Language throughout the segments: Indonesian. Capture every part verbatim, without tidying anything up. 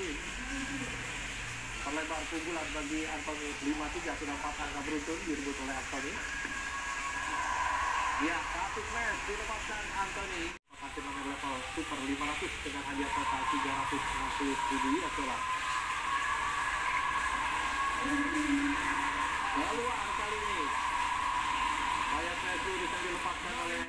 berhasil. Perlebar keunggulan bagi Anthony lima tiga, sudah empat angka beruntun direbut oleh Anthony. Ya, satu match dilepaskan Anthony. Hasil nomor level super lima ratus dengan hadiah total tiga ratus enam puluh ribu U S dollar. Keluar kali ini. Bayar match bisa dilepaskan oleh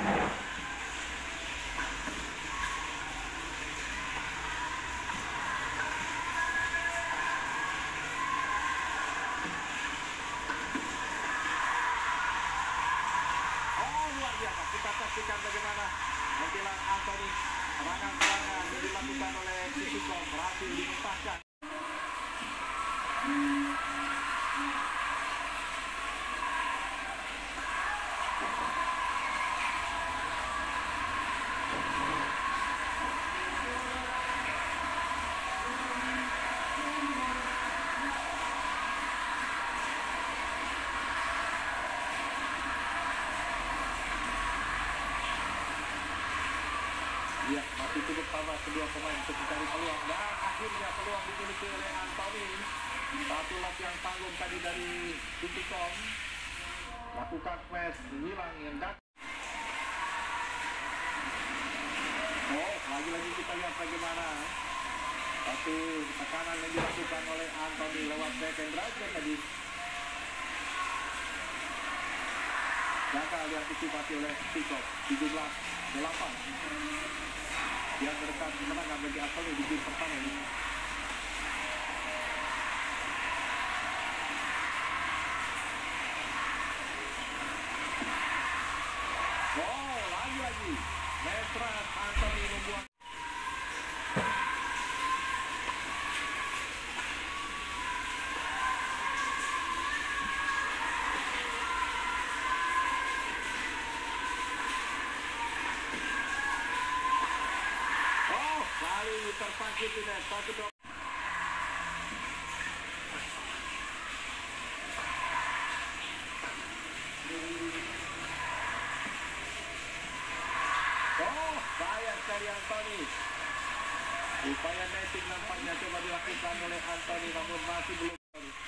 kita saksikan bagaimana tampilan Anthony. Serangan-serangan yang dilakukan oleh Sisikom berhasil dimentahkan. Ya, masih cukup sama kedua pemain untuk mencari peluang, dan akhirnya peluang dimiliki oleh Anthony. Satu latihan tanggung tadi dari Sisikom, lakukan smash, hilang yang dat. Oh, lagi-lagi kita lihat bagaimana satu tekanan yang dilakukan oleh Anthony lewat second drive tadi. Gagal diantisipasi oleh Sisikom. tujuh belas delapan. Yang berdekat kemenangan bagi Anthony di game pertama ini. Oh, lagi-lagi Mesrat Anthony membuat. Kali ini tersangkut di net, satu dua. Oh, sayang dari Anthony. Upaya netting nampaknya coba dilakukan oleh Anthony, namun masih belum.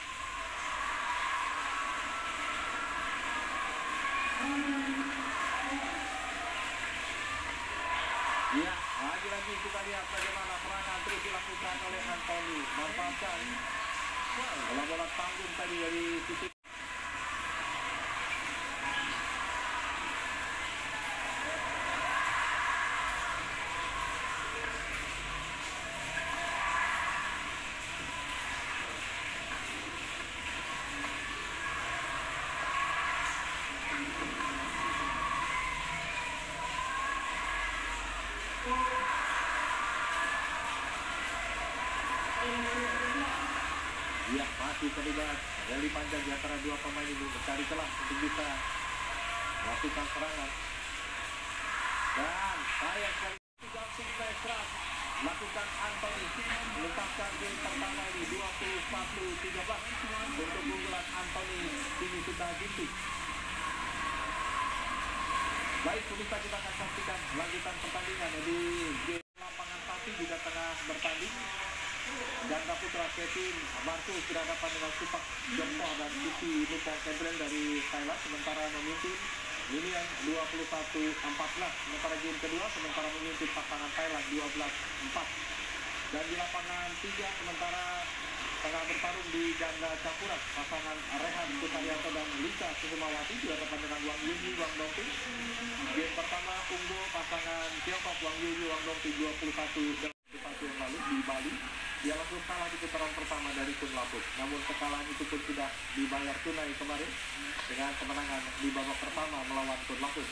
Ya, lagi-lagi kita lihat bagaimana serangan terus dilakukan oleh Anthony. Manfaatkan bola-bola tanggung tadi dari Sisikom. Ya, masih terlibat rally panjang di antara dua pemain ini mencari celah untuk bisa melakukan serangan. Dan sayang sekali gantung Mesrat lakukan Anthony menetapkan game pertama ini dua puluh satu tiga belas untuk keunggulan Anthony kini sudah bintik. Baik, pemirsa, kita akan saksikan lanjutan pertandingan di game lapangan satu juga tengah bertanding. Ganda putra Kevin Marcus berhadapan dengan Supak Jongko dan Siti Nupong Kebren dari Thailand, sementara memimpin Lilian dua puluh satu empat belas. Sementara game kedua sementara memimpin pasangan Thailand dua belas empat. Dan di lapangan tiga sementara tengah bertarung di ganda campuran pasangan Rehan Sukaryanto dan Lisa Sukumawati berhadapan dengan Wang Yunyi Wang Dongping. Game pertama unggul pasangan Tiongkok Wang Yunyi Wang Dongping dua puluh satu yang lalu di Bali. Dia langsung kalah di putaran pertama dari Kun Laput. Namun kekalahan itu pun sudah dibayar tunai kemarin dengan kemenangan di babak pertama melawan Kun Laput.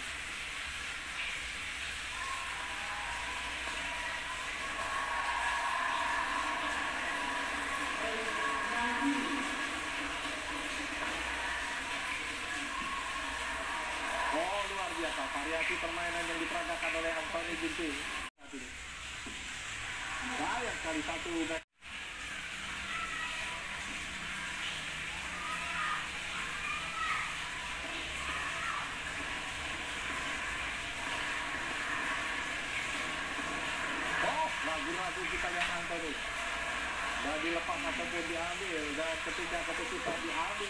Oh, luar biasa variasi permainan yang diperagakan oleh Anthony Ginting. Sayang kali satu back. Oh, ragu-ragu kita lihat Anthony. dan dilepas ataupun diambil, dan ketika keputusan diambil,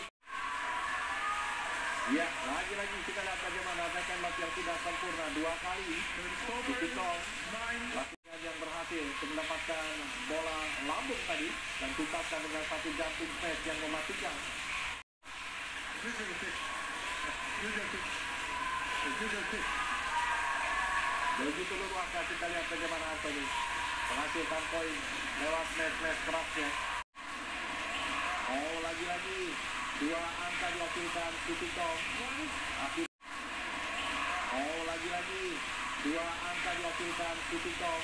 ya lagi-lagi kita lihat bagaimana tembak yang tidak sempurna dua kali. Titikong latihan yang berhasil untuk mendapatkan bola lambung tadi dan tuntaskan dengan satu jumping smash yang mematikan. Begitu luas kita lihat bagaimana Anthony menghasilkan poin lewat smash-smash kerasnya. Oh, lagi-lagi dua angka dihasilkan Titikong. Oh, lagi-lagi dua angka dihasilkan Titikong.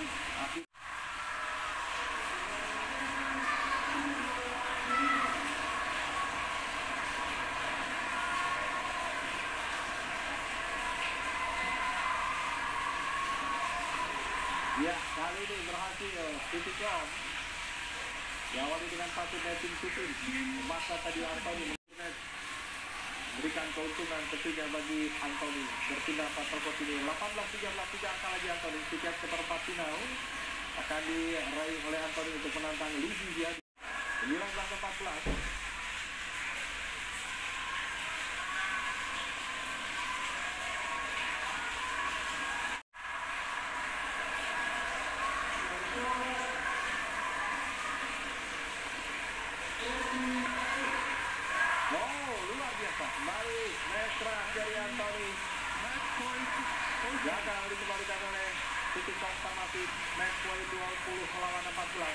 Ya, kali ini berhasil Titikong. Diawali dengan satu netting shooting. Memaksa tadi Anthony memberikan keuntungan ketiga bagi Anthony. Berpindah empat perkos ini. delapan belas tiga belas tiga angka lagi Anthony. Tiket ke perempat final akan diraih oleh Anthony untuk menantang Lee Zhijian. sembilan belas empat belas. Kembali Mesra dari Anthony. Gagal dikembalikan oleh Titikong Tamasi. Match point dua puluh melawan empat belas.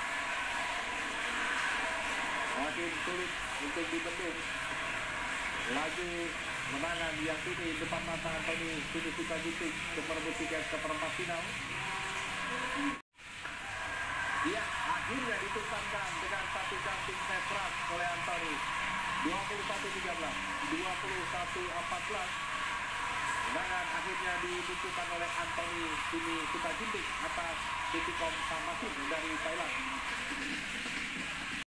Makin sulit untuk dibendung. Lagi menangan diyakini depan mata Anthony. Kini suka ginting untuk merebut tiket ke perempat final. Ya, akhirnya dituntaskan dengan satu jumping smash keras oleh Anthony. dua puluh satu tiga belas, dua puluh satu empat belas. Kemenangan akhirnya dibutuhkan oleh Anthony Sini Sukaginting atas Titikong Tamasi dari Thailand.